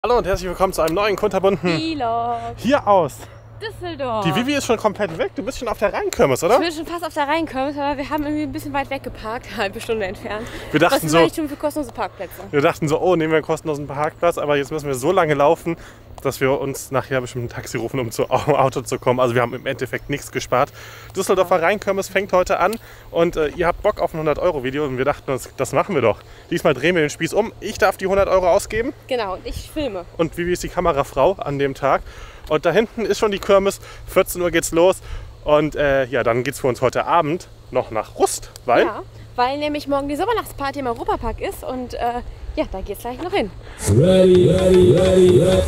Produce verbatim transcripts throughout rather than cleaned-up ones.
Hallo und herzlich willkommen zu einem neuen kunterbunden Vlog. Hier aus Düsseldorf. Die Vivi ist schon komplett weg. Du bist schon auf der Rheinkirmes, oder? Ich bin schon fast auf der Rheinkirmes, aber wir haben irgendwie ein bisschen weit weg geparkt, eine halbe Stunde entfernt. Wir dachten Was ist so, eigentlich schon für kostenlose Parkplätze? Wir dachten so, oh, nehmen wir einen kostenlosen Parkplatz, aber jetzt müssen wir so lange laufen, dass wir uns nachher bestimmt ein Taxi rufen, um zum Auto zu kommen. Also wir haben im Endeffekt nichts gespart. Düsseldorfer Rheinkirmes fängt heute an und äh, ihr habt Bock auf ein hundert Euro Video und wir dachten uns, das machen wir doch. Diesmal drehen wir den Spieß um. Ich darf die hundert Euro ausgeben. Genau, und ich filme. Und Vivi ist die Kamerafrau an dem Tag. Und da hinten ist schon die Kirmes. vierzehn Uhr geht's los. Und äh, ja, dann geht's für uns heute Abend noch nach Rust, weil... Ja, weil nämlich morgen die Sommernachtsparty im Europapark ist und äh, ja, da geht's gleich noch hin. Ready, ready, ready, ready.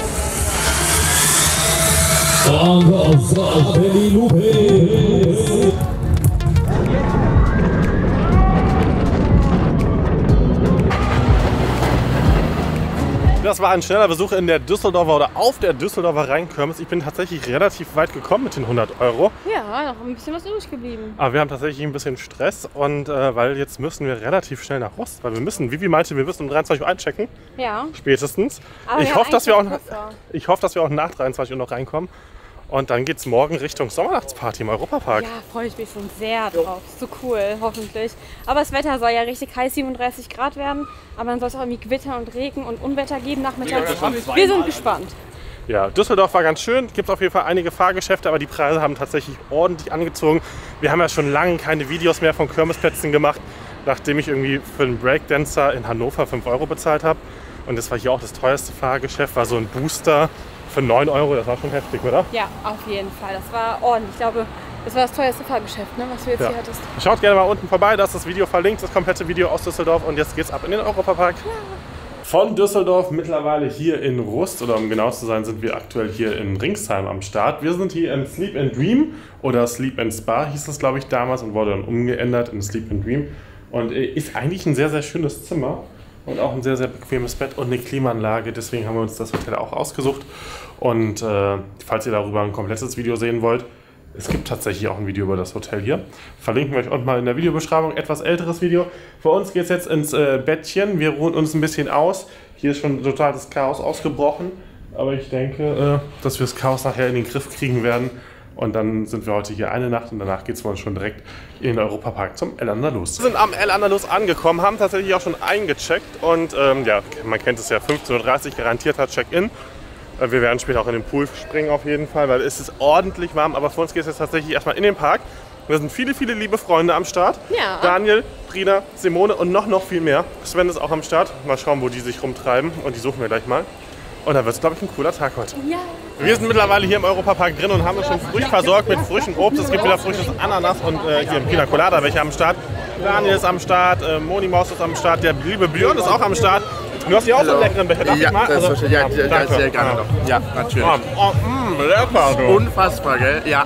Das war ein schneller Besuch in der Düsseldorfer oder auf der Düsseldorfer Rheinkirmes. Ich bin tatsächlich relativ weit gekommen mit den hundert Euro. Ja, noch ein bisschen was übrig geblieben. Aber wir haben tatsächlich ein bisschen Stress und äh, weil jetzt müssen wir relativ schnell nach Rust, weil wir müssen, Vivi meinte, wir müssen um dreiundzwanzig Uhr einchecken. Ja. Spätestens. Aber ich wir hoffe, haben dass wir auch, eigentlich ich hoffe, dass wir auch nach dreiundzwanzig Uhr noch reinkommen. Und dann geht es morgen Richtung Sommernachtsparty im Europapark. Ja, freue ich mich schon sehr drauf. So cool, hoffentlich. Aber das Wetter soll ja richtig heiß, siebenunddreißig Grad werden. Aber dann soll es auch irgendwie Gewitter und Regen und Unwetter geben nachmittags. Wir sind gespannt. Ja, Düsseldorf war ganz schön. Gibt auf jeden Fall einige Fahrgeschäfte, aber die Preise haben tatsächlich ordentlich angezogen. Wir haben ja schon lange keine Videos mehr von Kirmesplätzen gemacht, nachdem ich irgendwie für einen Breakdancer in Hannover fünf Euro bezahlt habe. Und das war hier auch das teuerste Fahrgeschäft, war so ein Booster für neun Euro. Das war schon heftig, oder? Ja, auf jeden Fall. Das war ordentlich. Ich glaube, das war das teuerste Fahrgeschäft, ne, was du jetzt Ja. hier hattest. Schaut gerne mal unten vorbei, da ist das Video verlinkt, das komplette Video aus Düsseldorf. Und jetzt geht's ab in den Europapark. Ja. Von Düsseldorf mittlerweile hier in Rust, oder um genau zu sein, sind wir aktuell hier in Ringsheim am Start. Wir sind hier im Sleep and Dream oder Sleep and Spa hieß das, glaube ich, damals und wurde dann umgeändert in Sleep and Dream. Und ist eigentlich ein sehr, sehr schönes Zimmer und auch ein sehr, sehr bequemes Bett und eine Klimaanlage. Deswegen haben wir uns das Hotel auch ausgesucht. Und äh, falls ihr darüber ein komplettes Video sehen wollt, es gibt tatsächlich auch ein Video über das Hotel hier. Verlinken wir euch unten mal in der Videobeschreibung. Etwas älteres Video. Für uns geht es jetzt ins äh, Bettchen. Wir ruhen uns ein bisschen aus. Hier ist schon total das Chaos ausgebrochen. Aber ich denke, äh, dass wir das Chaos nachher in den Griff kriegen werden. Und dann sind wir heute hier eine Nacht und danach geht es für uns schon direkt in den Europapark zum El Andalus. Wir sind am El Andalus angekommen, haben tatsächlich auch schon eingecheckt. Und ähm, ja, man kennt es ja, fünfzehn Uhr dreißig garantierter Check-in. Wir werden später auch in den Pool springen auf jeden Fall, weil es ist ordentlich warm. Aber für uns geht es jetzt tatsächlich erstmal in den Park. Wir sind viele, viele liebe Freunde am Start. Ja. Daniel, Trina, Simone und noch, noch viel mehr. Sven ist auch am Start. Mal schauen, wo die sich rumtreiben. Und die suchen wir gleich mal. Und dann wird es, glaube ich, ein cooler Tag heute. Ja. Wir sind mittlerweile hier im Europapark drin und haben uns schon früh versorgt mit frischem Obst. Es gibt wieder frisches Ananas und äh, hier im Pina Colada welche am Start. Daniel ist am Start, äh, Moni Maus ist am Start, der liebe Björn ist auch am Start. Du hast hier auch so einen leckeren Becher, darf Ja, ich mal? das Also, ist, ja, ja, ja, sehr gerne Ja. doch. Ja, natürlich. Oh, oh, mh, lecker. Du. Unfassbar, gell? Ja.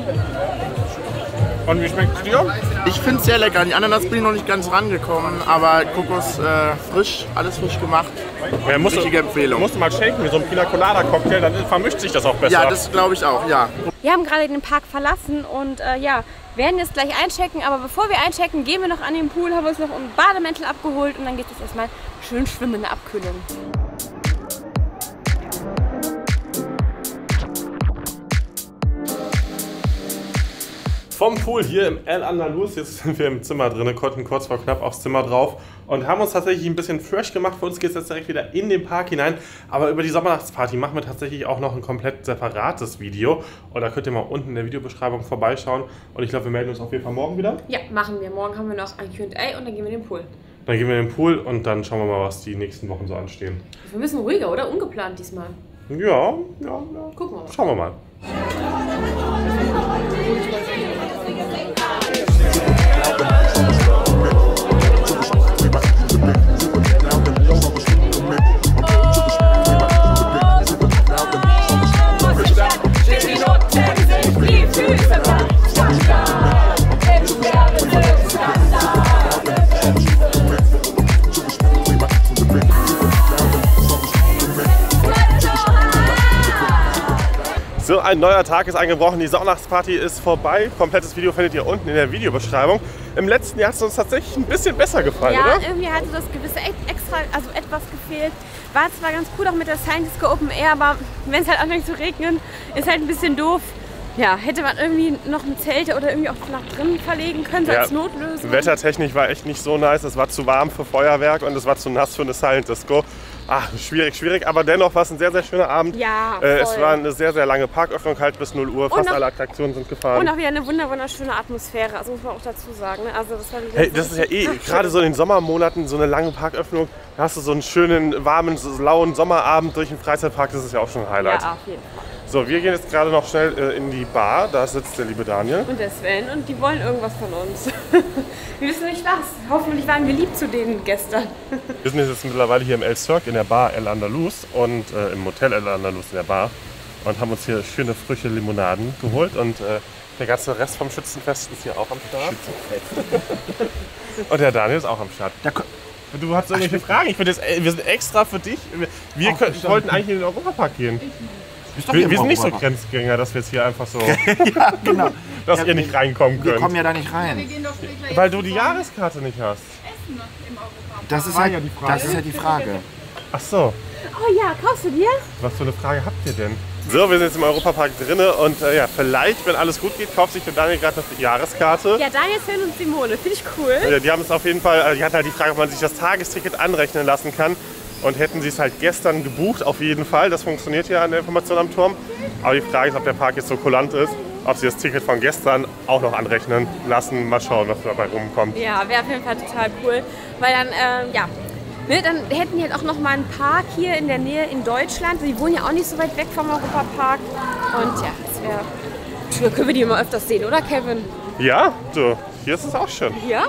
Und wie schmeckt es dir? Ich finde es sehr lecker. An die Ananas bin ich noch nicht ganz rangekommen, aber Kokos äh, frisch, alles frisch gemacht. Ja, musst Richtige du, Empfehlung. musst du mal shaken wie so ein Pina Colada Cocktail, dann vermischt sich das auch besser. Ja, das glaube ich auch, ja. Wir haben gerade den Park verlassen und äh, ja, werden jetzt gleich einchecken. Aber bevor wir einchecken, gehen wir noch an den Pool, haben uns noch einen Bademäntel abgeholt und dann geht es erstmal schön schwimmen in der Abkühlung. Vom Pool hier im El Andalus, jetzt sind wir im Zimmer drin, konnten kurz vor knapp aufs Zimmer drauf und haben uns tatsächlich ein bisschen fresh gemacht. Für uns geht es jetzt direkt wieder in den Park hinein, aber über die Sommernachtsparty machen wir tatsächlich auch noch ein komplett separates Video und da könnt ihr mal unten in der Videobeschreibung vorbeischauen und ich glaube, wir melden uns auf jeden Fall morgen wieder. Ja, machen wir. Morgen haben wir noch ein Q und A und dann gehen wir in den Pool. Dann gehen wir in den Pool und dann schauen wir mal, was die nächsten Wochen so anstehen. Wir müssen ruhiger, oder? Ungeplant diesmal. Ja, ja, ja. Gucken wir mal. Schauen wir mal. So, ein neuer Tag ist eingebrochen, die Sommernachtsparty ist vorbei. Komplettes Video findet ihr unten in der Videobeschreibung. Im letzten Jahr hat es uns tatsächlich ein bisschen besser gefallen, ja, oder? Ja, irgendwie hatte das gewisse extra, also etwas gefehlt, war zwar ganz cool auch mit der Science Disco Open Air, aber wenn es halt anfängt zu regnen, ist halt ein bisschen doof. Ja, hätte man irgendwie noch ein Zelt oder irgendwie auch nach drinnen verlegen können, so Ja, als Notlösung. Wettertechnisch war echt nicht so nice. Es war zu warm für Feuerwerk und es war zu nass für eine Silent Disco. Ach, schwierig, schwierig. Aber dennoch war es ein sehr, sehr schöner Abend. Ja, äh, voll. Es war eine sehr, sehr lange Parköffnung, halt bis null Uhr. Fast noch- alle Attraktionen sind gefahren. Und auch wieder eine wunder wunderschöne Atmosphäre, also muss man auch dazu sagen. Ne? Also das war wieder Hey, so das ist ja eh, richtig- gerade so in den Sommermonaten, so eine lange Parköffnung, da hast du so einen schönen, warmen, so lauen Sommerabend durch den Freizeitpark, das ist ja auch schon ein Highlight. Ja, auf jeden Fall. So, wir gehen jetzt gerade noch schnell äh, in die Bar, da sitzt der liebe Daniel. Und der Sven, und die wollen irgendwas von uns. Wir wissen nicht was. Hoffentlich waren wir lieb zu denen gestern. Wir sind jetzt mittlerweile hier im El Cirque in der Bar El Andalus und äh, im Hotel El Andalus in der Bar und haben uns hier schöne frische Limonaden geholt und äh, der ganze Rest vom Schützenfest ist hier auch am Start. Und der Daniel ist auch am Start. Du hast irgendwelche Fragen? Ich finde, das- äh, wir sind extra für dich. Wir, wir können, wollten eigentlich in den Europapark gehen. Wir, wir sind nicht so Grenzgänger, dass wir jetzt hier einfach so, Ja, genau. dass Ja, ihr nicht reinkommen Wir könnt. kommen ja da nicht rein. Weil du die Jahreskarte nicht hast. Das ist, war halt, ja die Frage. das ist ja die Frage. Ach so. Oh ja, kaufst du dir? Was für eine Frage habt ihr denn? So, wir sind jetzt im Europapark drinne und äh, ja, vielleicht, wenn alles gut geht, kauft sich der Daniel gerade noch die Jahreskarte. Ja, Daniel, Sven und Simone, finde ich cool. Ja, die haben es auf jeden Fall, äh, die hatten halt die Frage, ob man sich das Tagesticket anrechnen lassen kann. Und hätten sie es halt gestern gebucht, auf jeden Fall. Das funktioniert ja an der Information am Turm. Aber die Frage ist, ob der Park jetzt so kulant ist, ob sie das Ticket von gestern auch noch anrechnen lassen. Mal schauen, was dabei rumkommt. Ja, wäre auf jeden Fall total cool. Weil dann, ähm, ja, ne, dann hätten die halt auch noch mal einen Park hier in der Nähe in Deutschland. Die wohnen ja auch nicht so weit weg vom Europapark. Und ja, das wäre... Da können wir die immer öfters sehen, oder Kevin? Ja, du, hier ist es auch schön. Ja?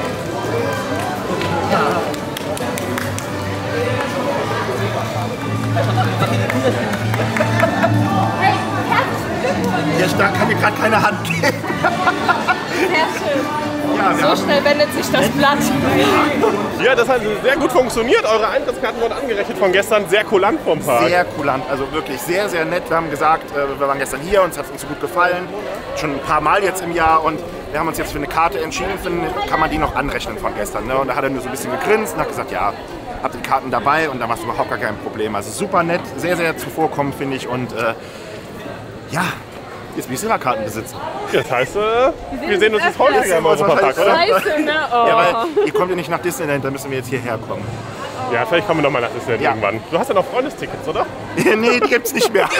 Ja, da kann mir gerade keine Hand geben. Sehr schön. Ja, wir So haben, schnell wendet sich das Blatt. Ja, das hat sehr gut funktioniert. Eure Eintrittskarten wurden angerechnet von gestern. Sehr kulant vom Park. sehr kulant, also wirklich sehr, sehr nett. Wir haben gesagt, äh, wir waren gestern hier, uns hat es uns so gut gefallen. Schon ein paar Mal jetzt im Jahr und wir haben uns jetzt für eine Karte entschieden, für eine, kann man die noch anrechnen von gestern. Ne? Und da hat er nur so ein bisschen gegrinst und hat gesagt, ja, habt ihr die Karten dabei und da war es überhaupt gar kein Problem. Also super nett, sehr, sehr zuvorkommend, finde ich. Und äh, ja, jetzt bin ich Silberkarten besitzen. Das heißt, äh, wir sehen uns jetzt häufiger im Europapark, oder? Scheiße, ne? Oh. Ja, weil ihr kommt ja nicht nach Disneyland, da müssen wir jetzt hierher kommen. Ja, vielleicht kommen wir nochmal nach Disneyland Ja. irgendwann. Du hast ja noch Freundestickets, oder? Nee, die gibt's nicht mehr.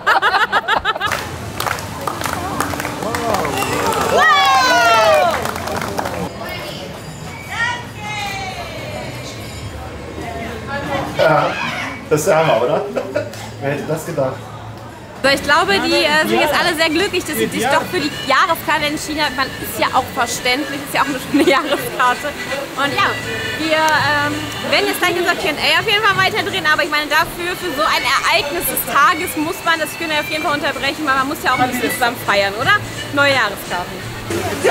Ja, das ist der Hammer, oder? Wer hätte das gedacht? So, ich glaube, die äh, sind jetzt alle sehr glücklich, dass sie sich doch für die Jahreskarte entschieden haben. Man ist ja auch verständlich, ist ja auch eine schöne Jahreskarte. Und ja, wir ähm, werden jetzt gleich unser Q und A auf jeden Fall weiterdrehen, aber ich meine, dafür, für so ein Ereignis des Tages muss man das Q und A auf jeden Fall unterbrechen, weil man muss ja auch ein bisschen zusammen feiern, oder? Neue Jahreskarten. Wir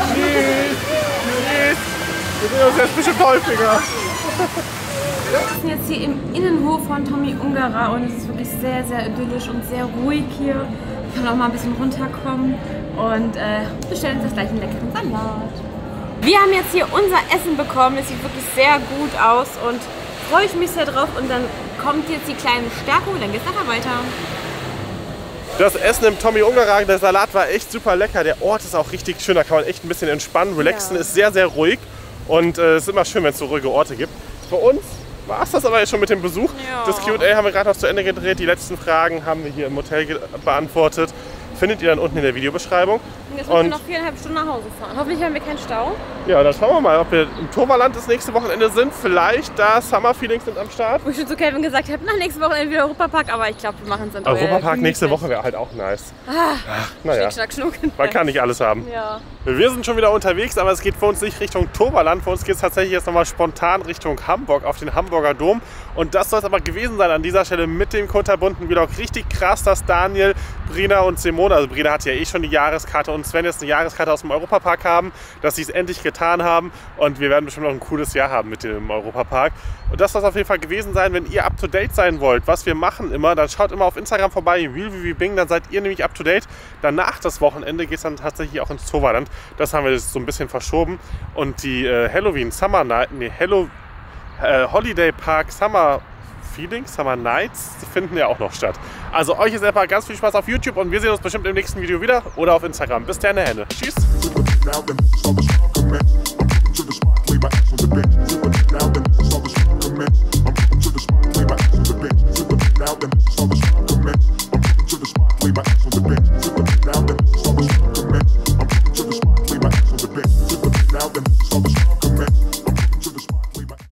sehen uns jetzt bestimmt häufiger. Wir sind jetzt hier im Innenhof von Tommy Ungerer und es ist wirklich sehr, sehr idyllisch und sehr ruhig hier. Ich kann auch mal ein bisschen runterkommen und äh, bestellen uns jetzt gleich einen leckeren Salat. Wir haben jetzt hier unser Essen bekommen, das sieht wirklich sehr gut aus und freue ich mich sehr drauf. Und dann kommt jetzt die kleine Stärkung und dann geht es nachher weiter. Das Essen im Tommy Ungerer, der Salat war echt super lecker. Der Ort ist auch richtig schön, da kann man echt ein bisschen entspannen. Relaxen Ja. ist sehr, sehr ruhig und äh, es ist immer schön, wenn es so ruhige Orte gibt. Für uns war es das aber jetzt schon mit dem Besuch. Ja. Das Q und A haben wir gerade noch zu Ende gedreht. Die letzten Fragen haben wir hier im Hotel ge- beantwortet. Findet ihr dann unten in der Videobeschreibung. Und jetzt müssen Und wir noch viereinhalb Stunden nach Hause fahren. Hoffentlich haben wir keinen Stau. ja, dann schauen wir mal, ob wir im Toverland das nächste Wochenende sind. Vielleicht da Summer Feelings sind am Start. Wo ich schon zu Kevin gesagt habe, nach nächsten Wochenende wieder Europapark, aber ich glaube, wir machen es dann Europapark nächste Woche wäre halt auch nice. Ach, naja, Schnick, schnack, schnuck. man kann nicht alles haben. Ja. Wir sind schon wieder unterwegs, aber es geht für uns nicht Richtung Toverland. Für uns geht es tatsächlich jetzt nochmal spontan Richtung Hamburg, auf den Hamburger Dom. Und das soll es aber gewesen sein an dieser Stelle mit dem kunterbunten Vlog. Richtig krass, dass Daniel, Brina und Simone, also Brina hat ja eh schon die Jahreskarte und Sven jetzt eine Jahreskarte aus dem Europapark haben, dass sie es endlich getan haben. Und wir werden bestimmt noch ein cooles Jahr haben mit dem Europapark. Und das soll es auf jeden Fall gewesen sein. Wenn ihr up to date sein wollt, was wir machen immer, dann schaut immer auf Instagram vorbei, Bing, dann seid ihr nämlich up to date. Danach das Wochenende geht es dann tatsächlich auch ins Toverland. Das haben wir jetzt so ein bisschen verschoben. Und die äh, Halloween Summer Night, nee, Hello, äh, Holiday Park Summer Feeling, Summer Nights finden ja auch noch statt. Also euch jetzt einfach ganz viel Spaß auf YouTube und wir sehen uns bestimmt im nächsten Video wieder oder auf Instagram. Bis dann, Henne. Tschüss.